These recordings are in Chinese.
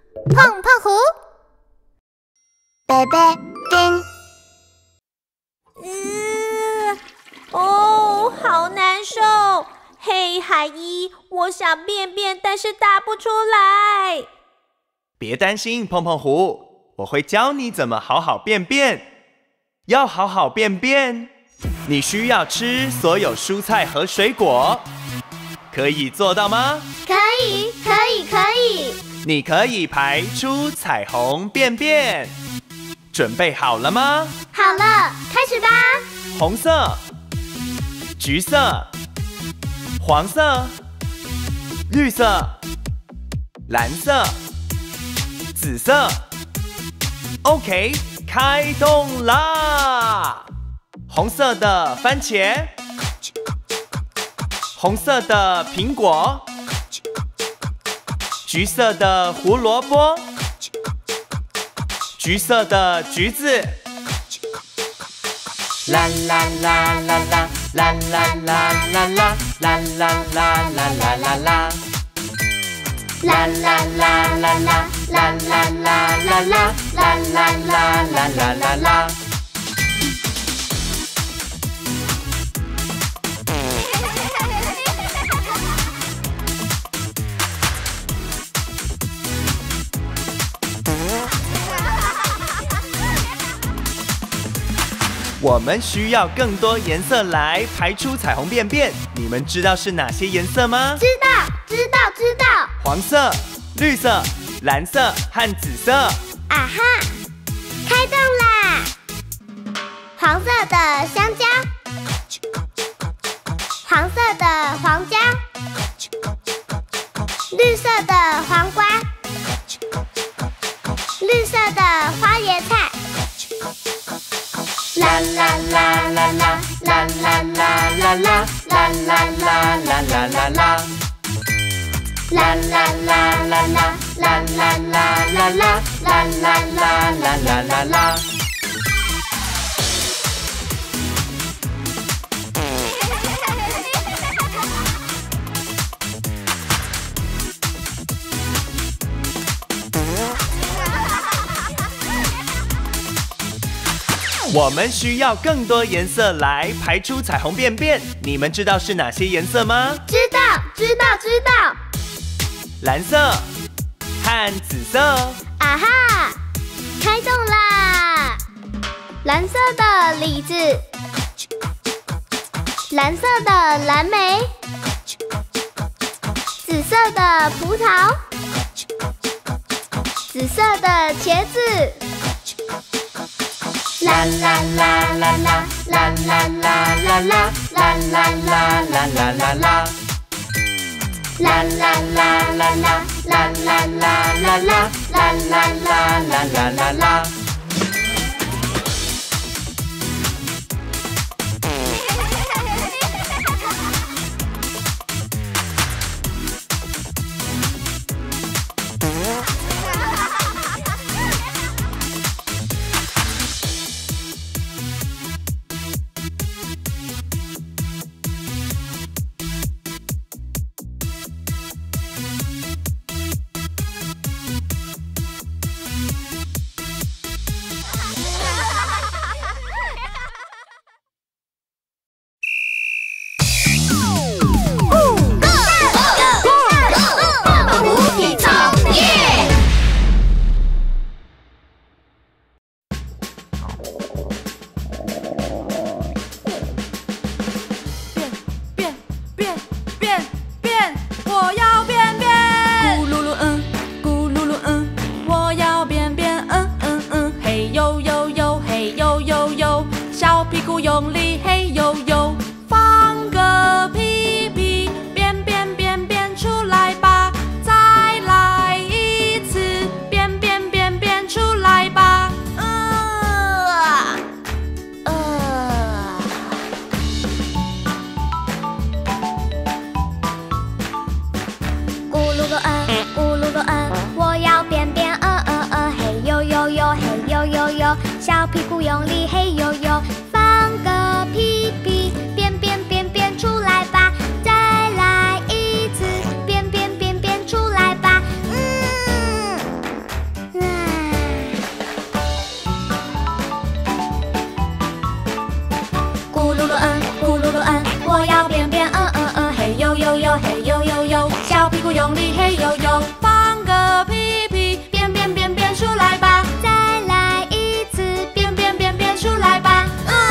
胖胖虎，贝贝丁。 哦，好难受！嘿，海伊，我想便便，但是打不出来。 别担心，碰碰虎，我会教你怎么好好便便。要好好便便，你需要吃所有蔬菜和水果。可以做到吗？ 可以，可以，可以。 你可以排出彩虹便便。准备好了吗？ 好了，开始吧。 红色、橘色、黄色、绿色、蓝色、紫色。OK， 开动啦！红色的番茄，红色的苹果，橘色的胡萝卜，橘色的橘子。啦啦啦啦啦啦啦啦啦啦啦啦啦啦啦啦啦。啦啦啦啦啦啦啦啦啦啦啦啦啦啦啦啦。我们需要更多颜色来排出彩虹便便，你们知道是哪些颜色吗？ 知道，知道，知道。 黄色、绿色、蓝色和紫色。 啊哈，开动啦！黄色的香蕉，黄色的黄椒，绿色的黄瓜，绿色的花椰菜。 啦啦啦啦啦啦啦啦啦啦啦啦啦啦啦啦啦。啦啦啦啦啦啦啦啦啦啦啦啦啦啦啦啦。我们需要更多颜色来排出彩虹便便，你们知道是哪些颜色吗？ 知道，知道，知道。 蓝色和紫色。 啊哈，开动啦！蓝色的李子，蓝色的蓝莓，紫色的葡萄，紫色的茄子。 啦啦啦啦啦啦啦啦啦啦啦啦啦啦啦啦啦。啦啦啦啦啦啦啦啦啦啦啦啦啦啦啦。 用力嘿呦呦，放个屁屁，便便便便出来吧，再来一次，便便便便出来吧。 咕噜个咕噜个我要便便嘿呦呦呦嘿呦呦呦，小屁股用力嘿呦呦。个屁屁，便便便便出来吧，再来一次，便便便便出来吧。 股用力嘿呦呦，放个屁屁，便便便便出来吧， 再来一次， 便便便便出来吧。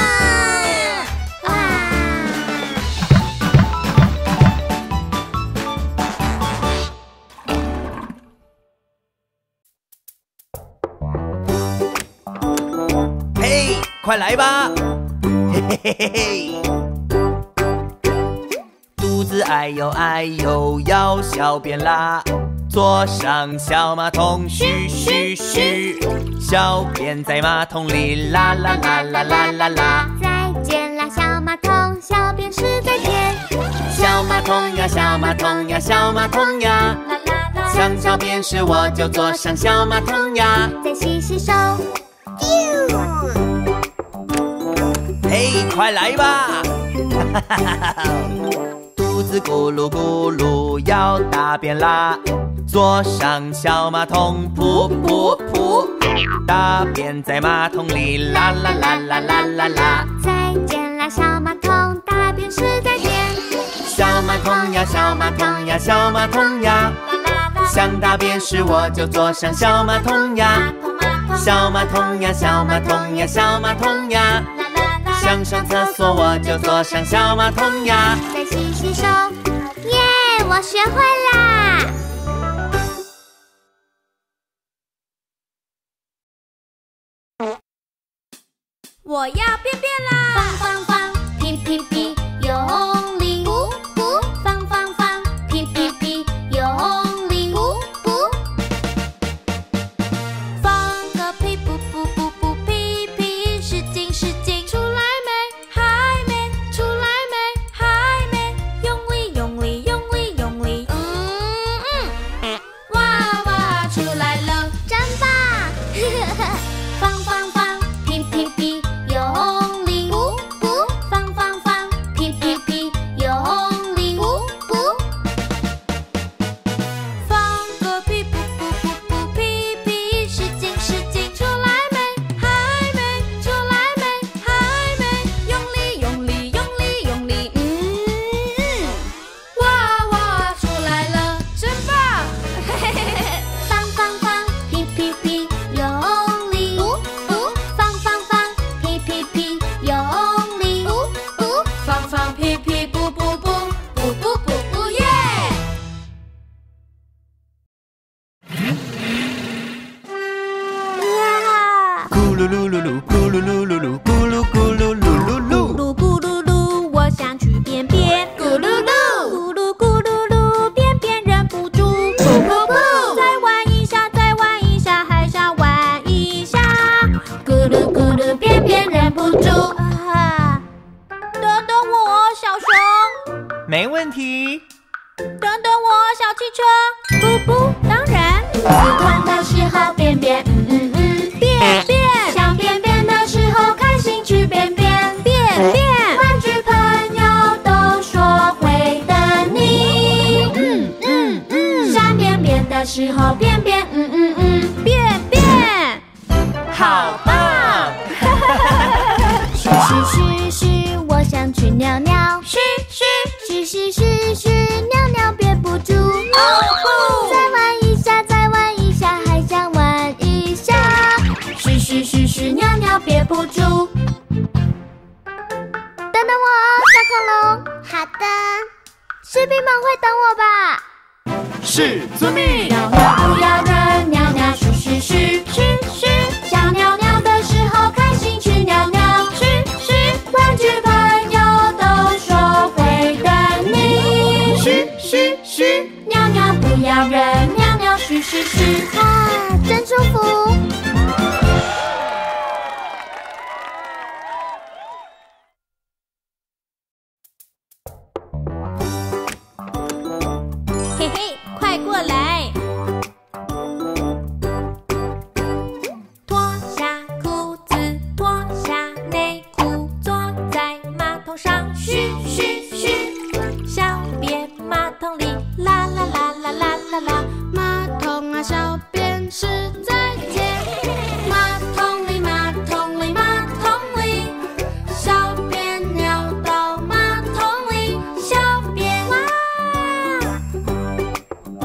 嘿，快来吧！嘿嘿嘿嘿嘿。肚子哎呦哎呦，要小便啦，坐上小马桶，嘘嘘嘘，小便在马桶里，啦啦啦啦啦啦啦。 再见啦，小马桶，小便是再见。 小马桶呀，小马桶呀，小马桶呀， 啦啦啦， 想小便时我就坐上小马桶呀。 再洗洗手。 嘿，快来吧！肚子咕噜咕噜要大便啦，坐上小马桶，噗噗噗，大便在马桶里，啦啦啦啦啦啦啦。 再见啦，小马桶，大便是再见。 小马桶呀，小马桶呀，小马桶呀，想大便时我就坐上小马桶呀。小马桶呀，小马桶呀，小马桶呀，想上厕所我就坐上小马桶呀。 再洗洗手，耶，我学会啦！ 我要便便啦！ 放放放，屁屁屁，用力噗噗，放放放，屁屁屁，用力噗噗， 放个屁噗噗噗噗，屁屁使劲使劲，出来没？还没，出来没？还没，用力用力用力用力，哇哇出来了， 真棒！放放放，屁屁屁，用力噗噗，放放放，屁屁屁，用力噗噗， 放个屁噗噗噗噗，屁屁使劲使劲，出来没？还没，出来没？还没，用力用力用力用力，哇哇出来了，真棒！ 放放放，屁屁屁，用力噗噗，放放放，屁屁屁，用力噗噗。 放放屁屁噗噗噗，噗噗噗噗耶！ 哇！ 咕噜噜噜噜，咕噜噜噜噜，咕噜咕噜噜噜噜。 噜咕噜噜，我想去便便，咕噜噜，咕噜咕噜噜，便便忍不住，噗噗噗，再玩一下，再玩一下，还想玩一下，咕噜咕噜，便便忍不住。等等我，小熊， 没问题。 等等我，小汽车，不不，当然，吃团的时候便便，便便，想便便的时候开心去便便，便便，玩具朋友都说会等你，想便便的时候便便，便便， 好棒！ 嘘嘘嘘嘘，我想去尿尿。 嘘嘘， 嘘嘘嘘嘘，尿尿憋不住。 不， 再玩一下，再玩一下，还想玩一下。 嘘嘘嘘嘘，尿尿憋不住。 等等我哦，小恐龙。好的，士兵们会等我吧？ 是，遵命。 尿尿不要忍，尿尿嘘嘘嘘嘘嘘，想尿尿的时候开心去尿尿，嘘嘘，玩具朋友都说会等你， 嘘嘘嘘， 尿尿不要忍，尿尿嘘嘘嘘。 啊，真舒服。 嘿嘿，快过来！脱下裤子，脱下内裤，坐在马桶上，嘘嘘嘘，小便马桶里，啦啦啦啦啦啦啦，马桶啊，小便是再见，马桶里，马桶里，马桶里，小便尿到马桶里，小便哇。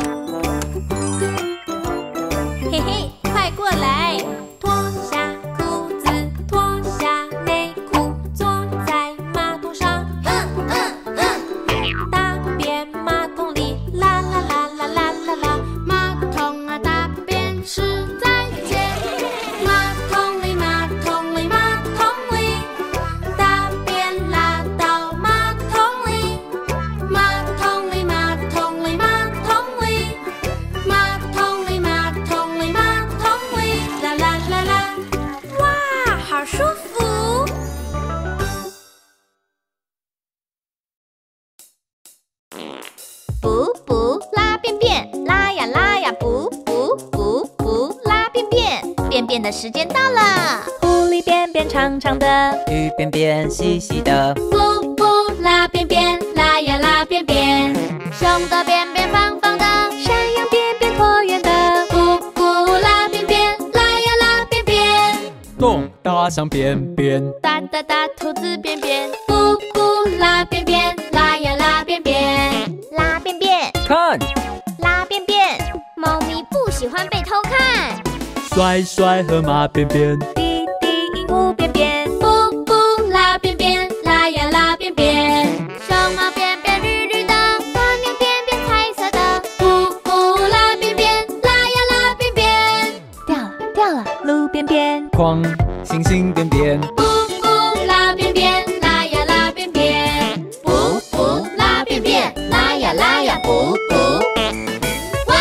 便便的时间到了。 狐狸便便长长的， 鱼便便细细的， 噗噗拉便便，拉呀拉便便。熊的便便方方的， 山羊便便椭圆的， 噗噗拉便便，拉呀拉便便。 动大象便便， 大大大兔子便便， 噗噗拉便便，拉呀拉便便。拉便便， 看， 拉便便。猫咪不喜欢被偷看。 甩甩河马便便， 滴滴鹦鹉便便， 噗噗拉便便，拉呀拉便便。熊猫便便绿绿的，蜗牛便便彩色的。噗噗拉便便，拉呀拉便便。 掉了掉了，鹿便便， 哐，猩猩便便， 噗噗拉便便，拉呀拉便便。噗噗拉便便，拉呀拉呀噗噗。哇！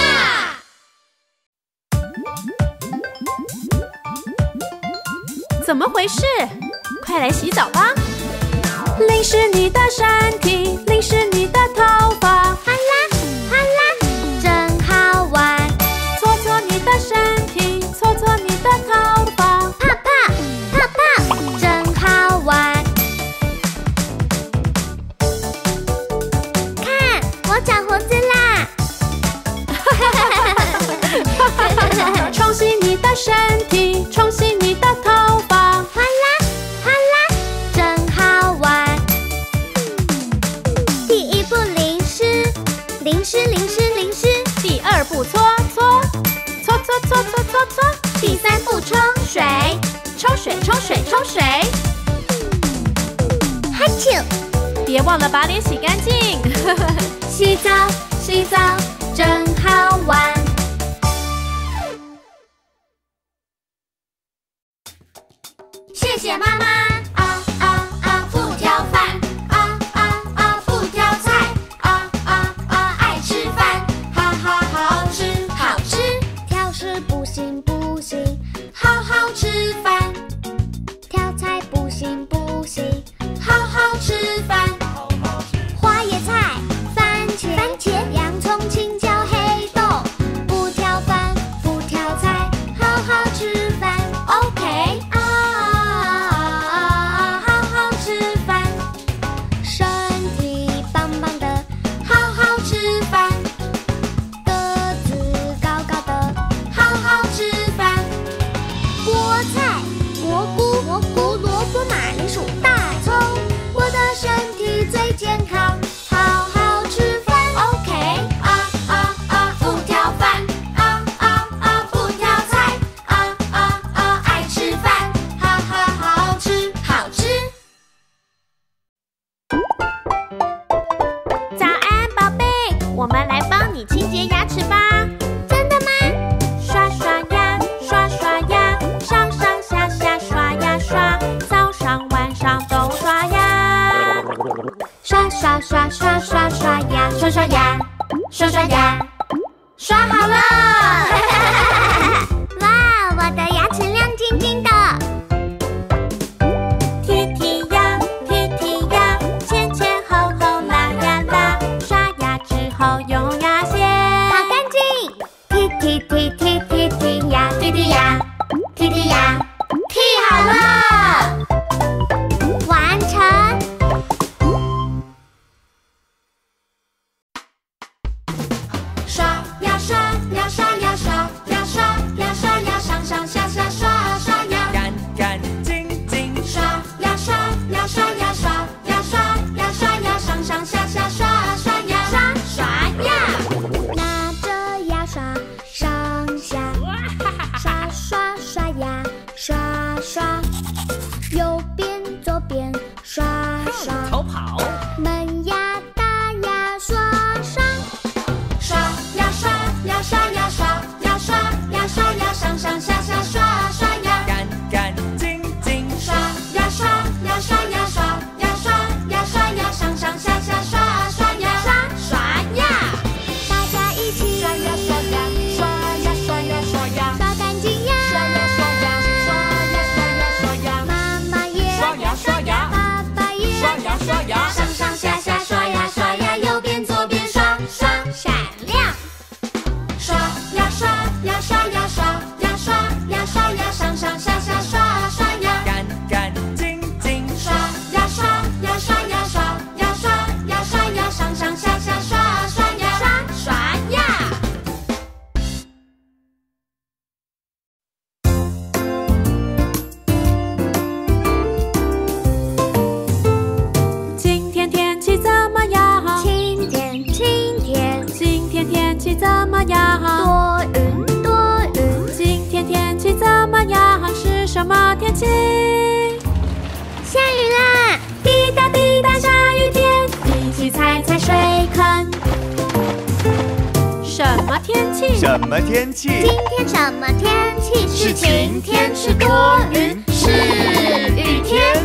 怎么回事？快来洗澡吧！淋湿你的身体，淋湿你的头发， 哗啦哗啦，真好玩。 搓搓你的身体，搓搓你的头发， 泡泡泡泡，真好玩。看，我长胡子啦！ 冲洗你的身体，冲洗你的头发， 哗啦哗啦，真好玩。第一步淋湿，淋湿淋湿淋湿。 第二步搓搓，搓搓搓搓搓搓。 第三步冲水， 冲水冲水冲水， 哈啾！ 别忘了把脸洗干净。 洗澡洗澡，真好玩。谢谢妈妈。啊啊啊，不挑饭。啊啊啊，不挑菜。啊啊啊，爱吃饭。哈哈，好吃好吃。挑食不行不行，好好吃饭。挑菜不行不行，好好吃饭。花椰菜、番茄、洋葱、青椒、黑豆。不挑饭不挑菜，好好吃饭。OK。好好吃饭，身体棒棒的，好好吃饭，个子高高的，好好吃饭。菠菜、蘑菇、萝卜、马铃薯、大葱，我的身体最健康，好好吃饭。OK。不挑饭，不挑菜，爱吃饭，好吃好吃。 早安，宝贝，我们来帮你清洁牙齿吧。 真的吗？ 刷刷牙，刷刷牙，上上下下刷呀刷，早上晚上都刷牙。 刷刷刷刷刷刷牙，刷刷牙，刷刷牙，刷好了！哇，我的牙齿亮晶晶的。 踢踢牙，踢踢牙，前前后后拉呀拉，刷牙之后用牙线。 好干净！踢踢踢踢踢踢牙，踢踢牙，踢踢牙，踢好了！完成。刷呀刷呀刷呀刷呀刷呀刷呀，上上下下刷刷呀， 干干净净， 刷呀刷呀刷呀刷呀刷呀刷呀，上上下下刷刷呀，刷刷呀。拿着牙刷上下刷刷刷呀，刷刷，右边左边刷刷， 逃跑， 门牙大牙刷刷，刷呀刷呀刷呀刷呀刷呀刷呀，上上下下刷刷呀， 干干净净， 刷呀刷呀刷呀刷呀刷呀刷呀，上上下下刷刷呀，刷刷呀，大家一起刷呀刷呀刷呀刷呀刷呀，刷干净呀，刷呀刷呀刷呀刷呀刷呀，妈妈也刷牙刷牙， 爸爸也刷牙刷牙， 上上下下刷呀刷呀，右边左边刷刷闪亮，刷呀刷呀刷呀刷呀刷呀刷呀， 天气？ 什么天气？ 今天什么天气？ 是晴天，是多云，是雨天。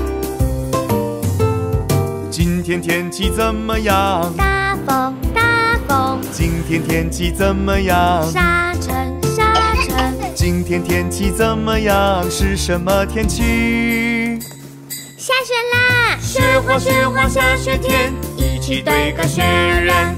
今天天气怎么样？ 大风，大风。 今天天气怎么样？ 沙尘，沙尘。 今天天气怎么样？是什么天气？ 下雪啦！ 雪花，雪花，下雪天，一起堆个雪人。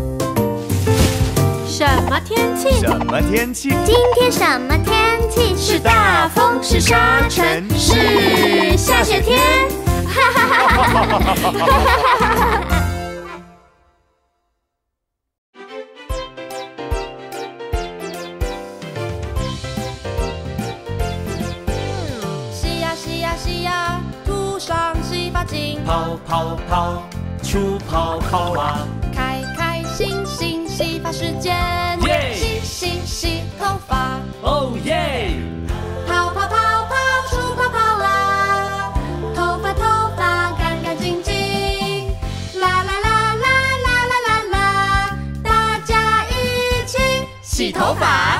什么天气？ 什么天气？ 今天什么天气？ 是大风，是沙尘，是下雪天。 哈哈哈哈哈！ 洗呀洗呀洗呀，涂上洗发精。 泡泡泡，出泡泡啊！ 开开心心洗发时间， 耶洗洗洗头发。 哦耶！ 泡泡泡泡出泡泡啦，头发干干净净。啦啦啦啦啦啦啦啦，大家一起洗头发。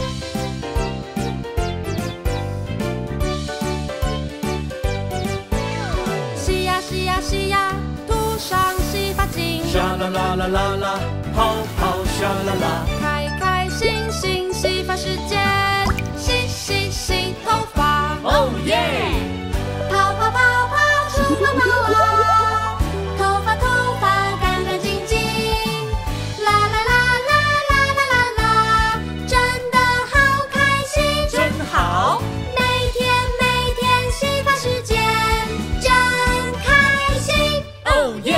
洗呀洗呀洗呀，涂上洗发精。 沙啦啦啦啦啦，泡泡沙啦啦。 开开心心洗发时间，洗洗洗头发。 哦耶！ 泡泡泡泡出泡泡啊，头发干干净净。啦啦啦啦啦啦啦啦，真的好开心， 真好。 每天洗发时间真开心。 哦耶！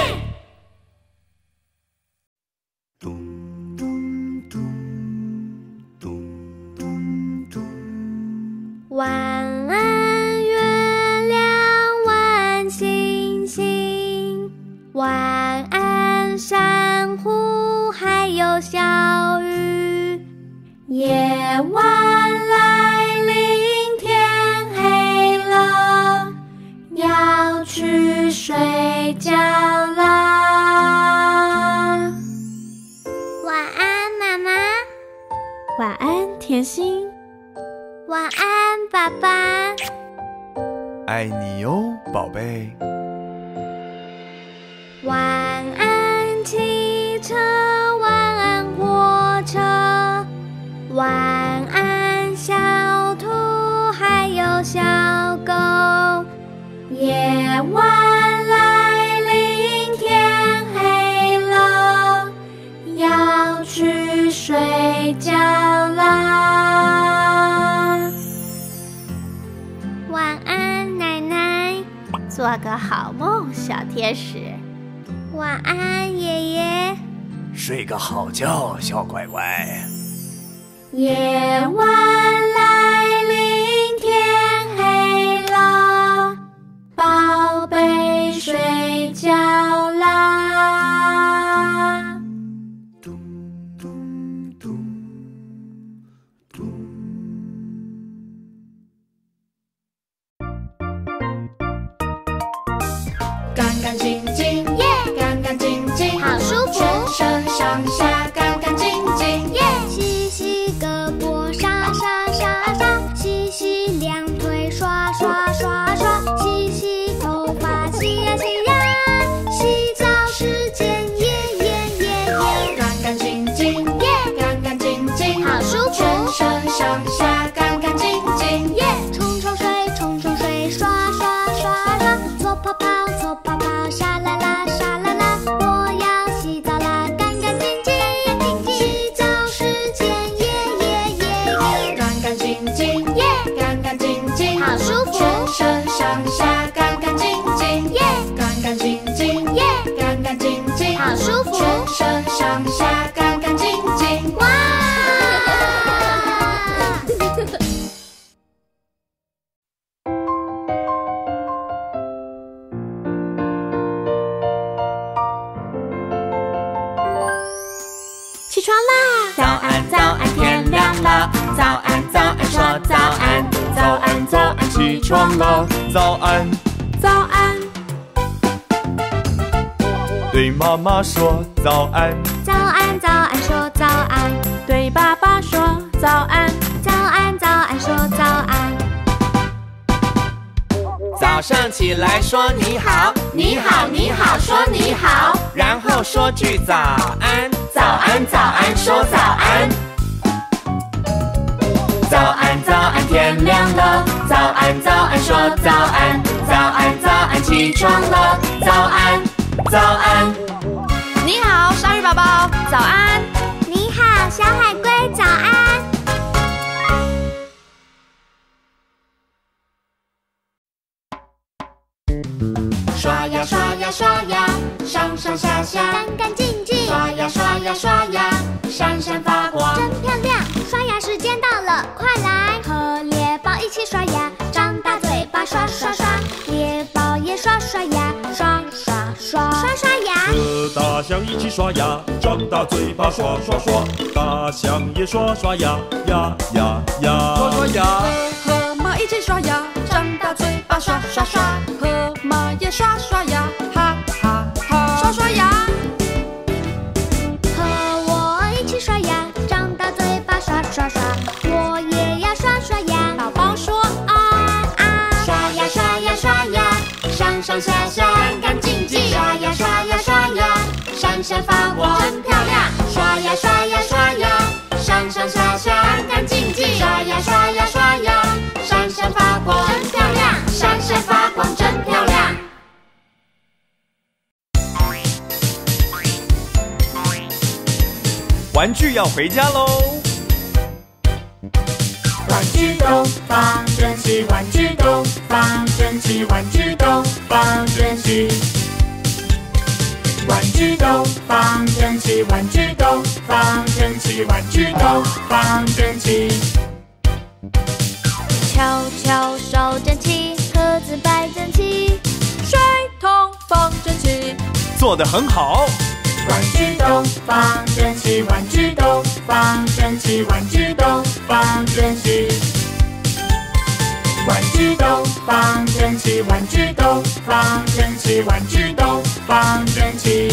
晚安，月亮，晚安，星星，晚安，珊瑚，还有小鱼。夜晚来临，天黑了，要去睡觉啦。晚安，妈妈。 晚安，甜心。 晚安，爸爸。 爱你哟，宝贝。 晚安，汽车，晚安，火车，晚安，小兔，还有小狗。夜晚来临，天黑了，要去睡觉啦。晚安，奶奶。 做个好梦，小天使。 晚安，爷爷。 睡个好觉，小乖乖。 夜晚来临，天黑了，宝贝睡觉啦。 干干净净， 耶， 干干净净， 好舒服， 全身上下干干净净。 耶，洗洗胳膊，刷刷刷刷，洗洗两腿，刷刷刷刷，洗洗头发，洗呀洗呀，洗澡时间，耶耶耶耶， 干干净净， 耶， 干干净净， 好舒服， 全身上下干干净净。 耶，冲冲水，冲冲水，刷刷刷刷，搓泡泡，搓泡泡，沙啦啦沙啦啦，我要洗澡啦，干干净净，洗澡时间，耶耶耶耶， 干干净净， 耶， 干干净净， 好舒服， 全身上下干干净净。 耶， 干干净净， 耶， 干干净净， 好舒服， 全身上下干干净净。 哇！ 起床啦！ 早安早安，天亮了。早安早安，说早安。早安早安，起床了。 早安， 早安， 对妈妈说早安。 早安早安，说早安， 对爸爸说早安， 早安早安说早安。 早上起来说你好， 你好你好说你好， 然后说句早安， 早安早安说早安。早安早安天亮了，早安早安说早安，早安早安起床了，早安早安。 你好，鲨鱼宝宝，早安。 你好，小海龟，早安。 刷呀刷呀刷呀，上上下下， 干干净净。 刷呀刷呀刷呀，闪闪发光， 真漂亮。刷牙时间到了，快来和猎豹一起刷牙，张大嘴巴刷刷刷，猎豹也刷刷牙，刷刷刷刷刷牙。 和大象一起刷牙，张大嘴巴刷刷刷，大象也刷刷牙，呀呀呀， 刷刷牙。 和马一起刷牙，张大嘴巴刷刷刷，和马也刷刷牙，哈哈哈，刷刷牙。 和我一起刷牙，张大嘴巴刷刷刷，我也要刷刷牙。宝宝说啊啊， 刷呀刷呀刷呀，上上下下，干干净净。刷呀刷呀刷呀，闪闪发光，真漂亮。刷呀刷呀刷呀，上上下下，干干净净。刷呀刷呀刷呀，闪闪发光，真漂亮。闪闪发光，真漂亮。 玩具要回家喽！ 玩具都放整齐，玩具都放整齐，玩具都放整齐。玩具都放整齐，玩具都放整齐，玩具都放整齐。 敲敲手整齐，盒子摆整齐， 水桶放整齐， 做得很好。 玩具都放整齐，玩具都放整齐，玩具都放整齐。玩具都放整齐，玩具都放整齐，玩具都放整齐。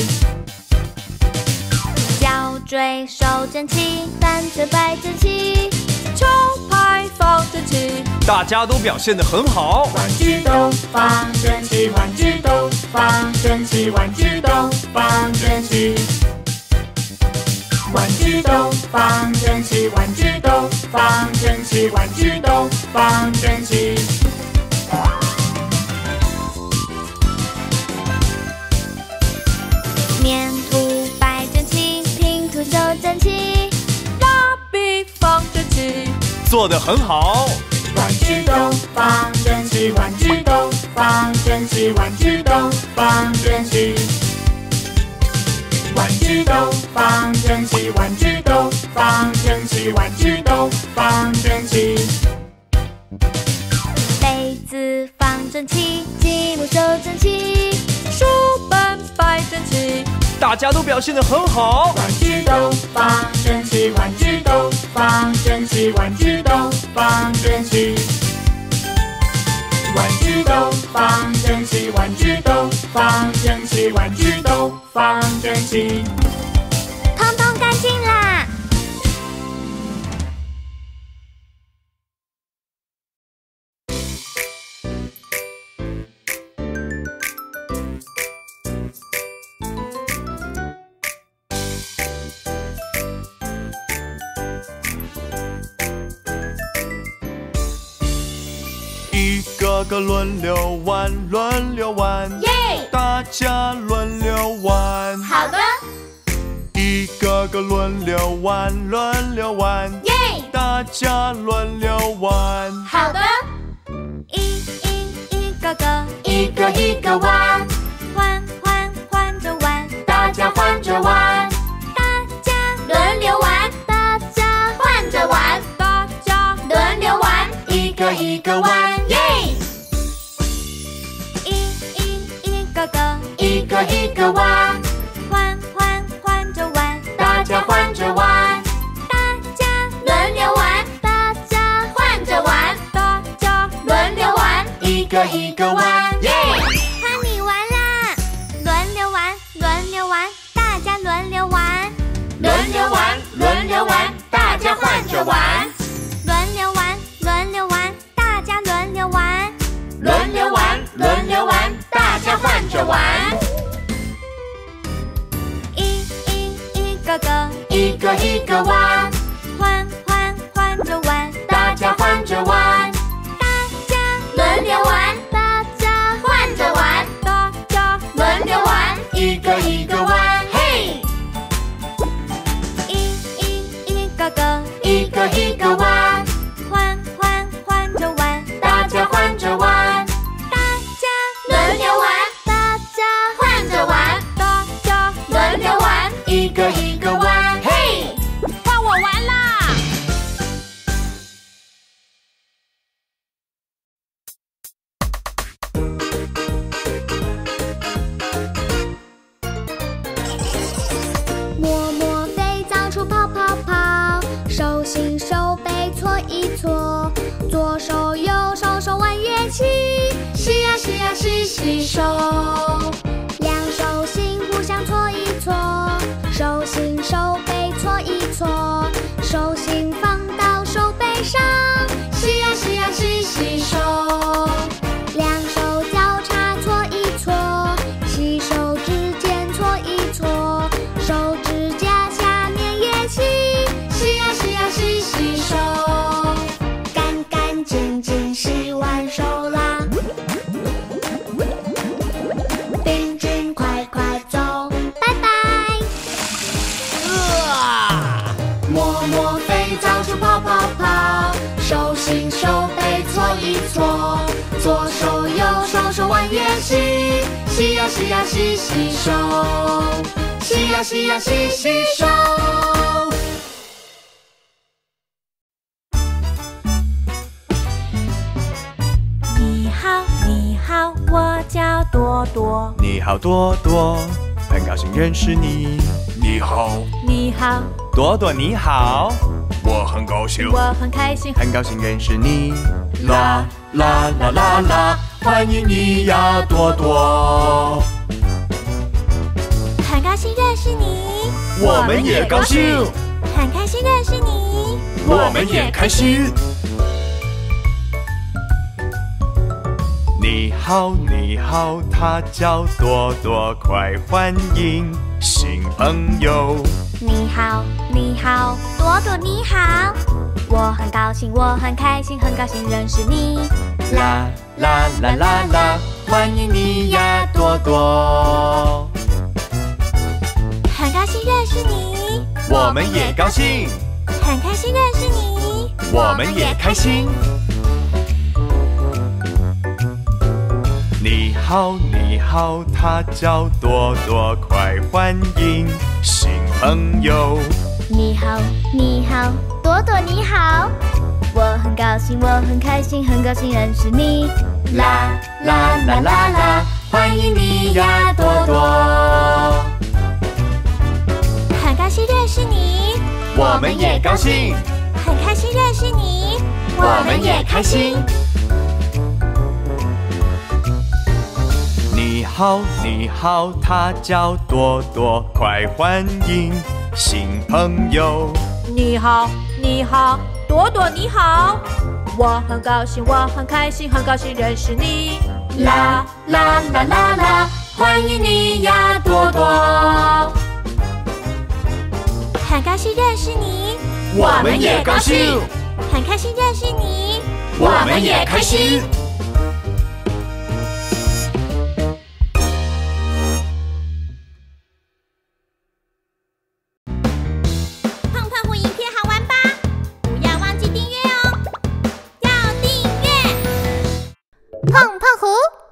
脚椎手整齐，单车摆整齐， 球拍放整齐， 大家都表现得很好。 玩具都放整齐，玩具都放整齐，玩具都放整齐。玩具都放整齐，玩具都放整齐，玩具都放整齐。 粘土摆整齐，拼图手整齐， 蜡笔放整齐， 做得很好。 玩具都放整齐，玩具都放整齐，玩具都放整齐。玩具都放整齐，玩具都放整齐，玩具都放整齐。 杯子放整齐，积木收整齐， 书本摆整齐， 大家都表现得很好。 玩具都放整齐，玩具都放整齐，玩具都放整齐。玩具都放整齐，玩具都放整齐，玩具都放整齐。 通通干净啦！ 一个个轮流玩，轮流玩， 耶！ 大家轮流玩。 好的， 一个个轮流玩，轮流玩， 耶！ 大家轮流玩。 好的，一个个， 一个一个玩， 换着玩， 大家换着玩， 大家轮流玩， 大家换着玩， 大家轮流玩，一个一个玩，耶！ 一个个， 一个一个玩， 换着玩， 大家换着玩， 大家轮流玩， 大家换着玩， 大家轮流玩，一个一个玩，耶！ 换你玩啦！轮流玩，轮流玩，大家轮流玩， 轮流玩，轮流玩，大家换着玩。 轮流玩，轮流玩，大家轮流玩。 轮流玩，轮流玩，大家换着玩。 一个个， 一个一个玩， 换着玩， 大家换着玩。 大家轮流玩， 大家换着玩， 大家轮流玩，一个一个玩，嘿！ 一个个， 一个一个玩， 换着玩， 大家换着玩。 大家轮流玩， 大家换着玩， 大家轮流玩，一个一个玩，嘿！ 换我玩啦！ 摸摸肥皂处跑跑跑，手心手背搓一搓，左手右手手腕乐器， 洗呀洗呀洗洗手， 两手心互相搓一搓，手心手背搓一搓，手心放到手背上， 洗呀洗呀洗洗手， 两手交叉搓一搓，洗手指尖搓一搓，手指甲下面也洗， 洗呀洗呀洗洗手， 干干净净洗完手啦，病菌快快走，拜拜。 摸摸肥皂处跑跑跑，手心手背搓一搓，左手右手手腕乐器，洗呀洗呀洗洗手，洗呀洗呀洗洗手。 你好，你好，我叫多多。 你好，多多，很高兴认识你。 你好， 你好， 多多你好， 我很高兴。 我很开心。 很高兴认识你。 啦啦啦啦啦，欢迎你呀，多多。 很高兴认识你， 我们也高兴， 很开心认识你， 我们也开心。 你好，你好，他叫多多，快欢迎新朋友。 你好，你好，多多你好，我很高兴，我很开心，很高兴认识你。 啦啦啦啦啦，欢迎你呀，多多。 很高兴认识你， 我们也高兴， 很开心认识你， 我们也开心。你好，你好，他叫多多，快欢迎新朋友。 你好，你好，多多你好，我很高兴，我很开心，很高兴认识你。 啦啦啦啦啦，欢迎你呀，多多。 很高兴认识你， 我们也高兴， 很开心认识你， 我们也开心。 你好，你好，他叫多多，快欢迎新朋友。 你好，你好，多多你好，我很高兴，我很开心，很高兴认识你。 啦啦啦啦啦，欢迎你呀，多多。 很高兴认识你， 我们也高兴， 很开心认识你， 我们也开心。 胖胖虎影片好玩吧？不要忘记订阅哦，要订阅。 胖胖虎。